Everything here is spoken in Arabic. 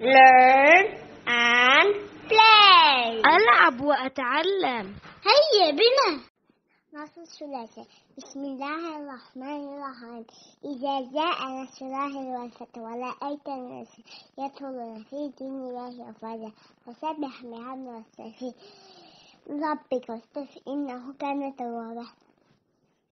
learn and play. ألعب وأتعلم. هيا بنا. نص الثلاثة. بسم الله الرحمن الرحيم. إذا جاء نصر الله والفتح ورأيت الناس يدخلون في دين الله أفواجا فسبح بحمد ربك واستغفر إنه كان توابا.